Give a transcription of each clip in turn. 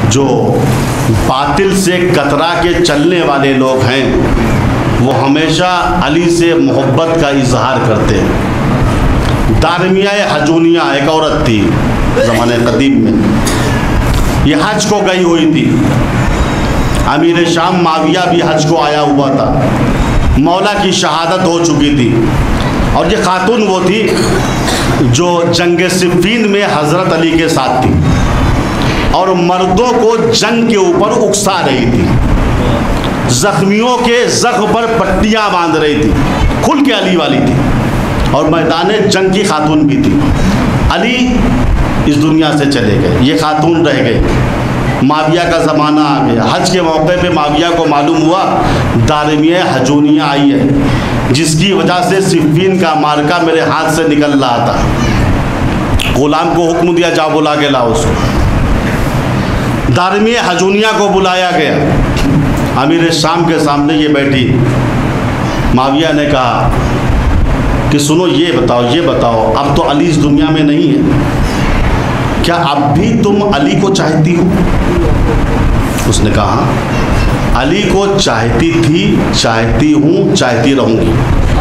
जो बातिल से कतरा के चलने वाले लोग हैं वो हमेशा अली से मोहब्बत का इजहार करते हैं। दारमिया हजूनिया एक औरत थी ज़माने कदीम में, ये हज को गई हुई थी। अमीर शाम माविया भी हज को आया हुआ था, मौला की शहादत हो चुकी थी। और ये खातून वो थी जो जंग सिफ़ीन में हज़रत अली के साथ थी और मर्दों को जंग के ऊपर उकसा रही थी, ज़ख्मियों के ज़ख्म पर पट्टियाँ बांध रही थी, खुल के अली वाली थी और मैदान जंग की खातून भी थी। अली इस दुनिया से चले गए, ये खातून रह गई। माविया का ज़माना आ गया। हज के मौके पे माविया को मालूम हुआ दारमिया हजूनिया आई है, जिसकी वजह से सिफ़ीन का मार्का मेरे हाथ से निकल रहा था। गुलाम को हुक्म दिया, जाओ बुला के लाओ उसको। दारमिया हजूनिया को बुलाया गया। अमीर शाम के सामने ये बैठी। माविया ने कहा कि सुनो, ये बताओ अब तो अली इस दुनिया में नहीं है, क्या अब भी तुम अली को चाहती हो? उसने कहा अली को चाहती थी, चाहती हूँ, चाहती रहूँगी।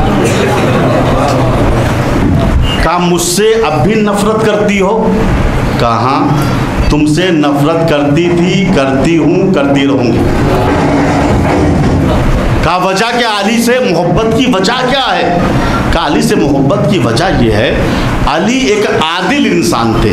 कहा मुझसे अब भी नफरत करती हो? कहा तुमसे नफरत करती थी, करती हूँ, करती रहूँगी। कहा वजह क्या, अली से मोहब्बत की वजह क्या है? कहा अली से मोहब्बत की वजह यह है अली एक आदिल इंसान थे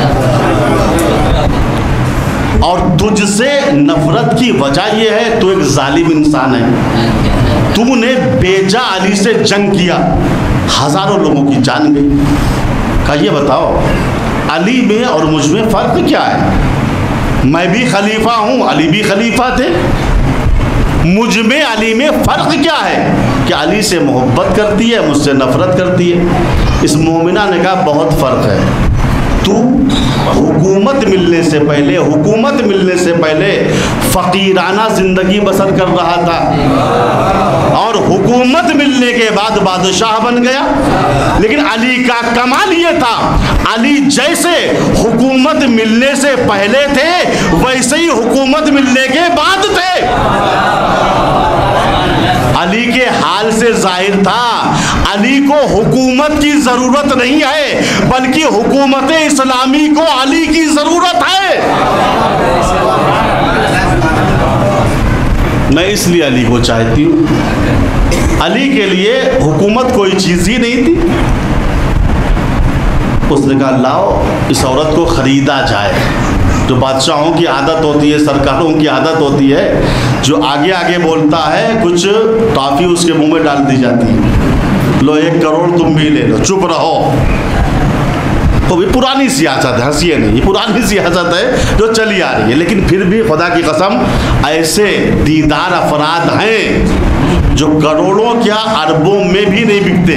और तुझसे नफरत की वजह यह है तू एक जालिम इंसान है। तूने बेजा अली से जंग किया, हजारों लोगों की जान गई। कहा ये बताओ अली में और मुझ में फ़र्क क्या है? मैं भी खलीफा हूँ, अली भी खलीफा थे। मुझ में अली में फ़र्क क्या है कि अली से मोहब्बत करती है, मुझसे नफ़रत करती है। इस मोमिना ने कहा बहुत फ़र्क है। तू हुकूमत मिलने से पहले फ़कीराना ज़िंदगी बसर कर रहा था और हुकूमत मिलने के बाद बादशाह बन गया। लेकिन अली का कमाल ये था, अली जैसे हुकूमत मिलने से पहले थे वैसे ही हुकूमत मिलने के बाद थे। अली के हाल से जाहिर था अली को हुकूमत की ज़रूरत नहीं है, बल्कि हुकूमत इस्लामी को अली की ज़रूरत है। मैं इसलिए अली को चाहती हूँ। अली के लिए हुकूमत कोई चीज़ ही नहीं थी। उसने कहा लाओ इस औरत को ख़रीदा जाए। जो बादशाहों की आदत होती है, सरकारों की आदत होती है, जो आगे आगे बोलता है कुछ टॉफ़ी उसके मुंह में डाल दी जाती है। लो 1 करोड़ तुम भी ले लो, चुप रहो। तो भी पुरानी सियासत है, हंसिए नहीं, ये पुरानी सियासत है जो चली आ रही है। लेकिन फिर भी खुदा की कसम ऐसे दीदार अफराद हैं जो करोड़ों क्या अरबों में भी नहीं बिकते।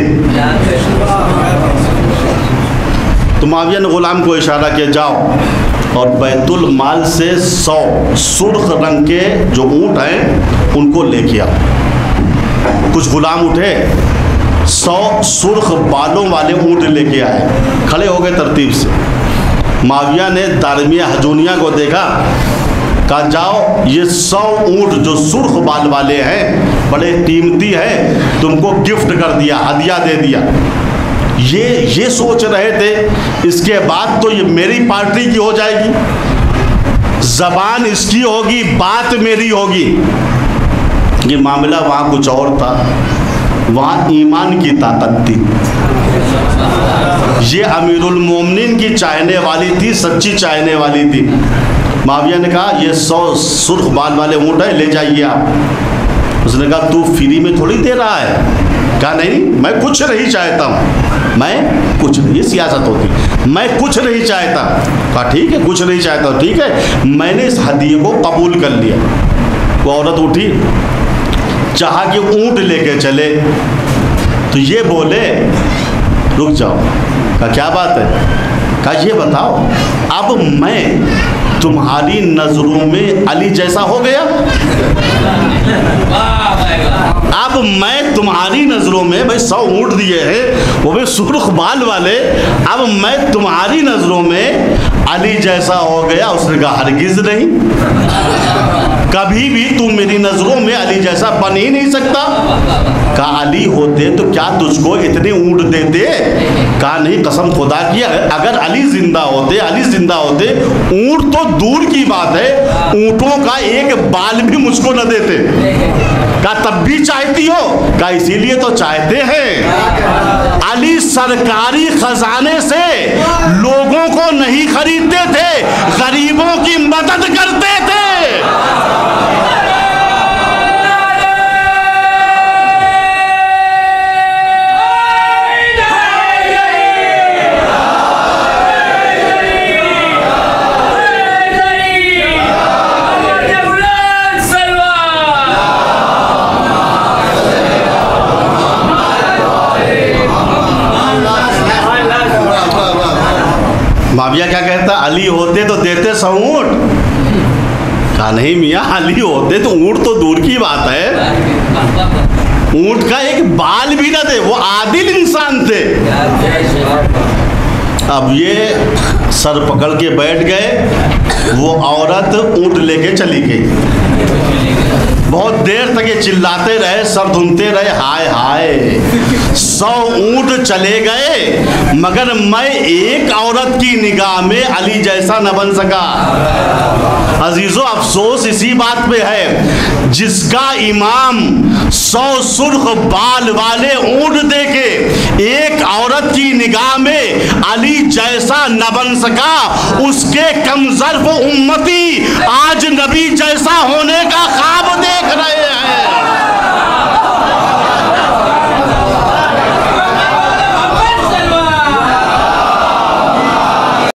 तो माविया ने गुलाम को इशारा किया, जाओ और बैतुल माल से 100 सुर्ख रंग के जो ऊँट हैं उनको लेके आओ। कुछ गुलाम उठे, 100 सुर्ख बालों वाले ऊँट लेके आए, खड़े हो गए तरतीब से। माविया ने दारमिया हजूनिया को देखा, कहा जाओ ये 100 ऊँट जो सुर्ख बाल वाले हैं बड़े कीमती हैं, तुमको गिफ्ट कर दिया, हदिया दे दिया। ये सोच रहे थे इसके बाद तो ये मेरी पार्टी की हो जाएगी, ज़बान इसकी होगी, बात मेरी होगी। ये मामला वहाँ कुछ और था, वहाँ ईमान की ताकत थी। ये अमीरुल मोमिनीन की चाहने वाली थी, सच्ची चाहने वाली थी। माविया ने कहा ये 100 सुर्ख बाल वाले ऊँट है, ले जाइए आप। उसने कहा तू फ्री में थोड़ी दे रहा है। कहा नहीं, मैं कुछ नहीं चाहता हूँ, मैं कुछ नहीं, ये सियासत होती, मैं कुछ नहीं चाहता। कहा ठीक है, कुछ नहीं चाहता, ठीक है, मैंने इस हदिये को कबूल कर लिया। वो औरत उठी, चाहा कि ऊँट लेके चले, तो ये बोले रुक जाओ। कहा क्या बात है? कहा ये बताओ अब मैं तुम्हारी नज़रों में अली जैसा हो गया? अब मैं तुम्हारी नजरों में भाई 100 ऊँट दिए हैं, वो भी सुर्ख बाल वाले, अब मैं तुम्हारी नजरों में अली जैसा हो गया? उसने कहा हरगिज नहीं, कभी भी तू मेरी नजरों में अली जैसा बन ही नहीं सकता। कहा अली होते तो क्या तुझको इतने ऊँट देते? कहा नहीं, कसम खुदा की अगर अली जिंदा होते, अली जिंदा होते, ऊँट तो दूर की बात है, ऊँटों का एक बाल भी मुझको न देते। कहा तब भी चाहती हो? कहा इसीलिए तो चाहते हैं। अली सरकारी खजाने से लोगों को नहीं खरीदते थे, गरीबों की मदद करते थे। माविया क्या कहता? अली होते तो देते 100 ऊँट। कहा नहीं मियाँ, अली होते तो ऊँट तो दूर की बात है, ऊँट का एक बाल भी ना दे, वो आदिल इंसान थे। अब ये सर पकड़ के बैठ गए, वो औरत ऊँट लेके चली गई। बहुत देर तक ये चिल्लाते रहे, सर धुनते रहे, हाय हाय 100 ऊँट चले गए मगर मैं एक औरत की निगाह में अली जैसा न बन सका। अजीजों, अफसोस इसी बात पे है, जिसका इमाम 100 सुर्ख बाल वाले ऊँट देके एक औरत की निगाह में अली जैसा न बन सका, उसके कमजर्फ उम्मती आज नबी जैसा होने का ख्वाब देख रहे हैं।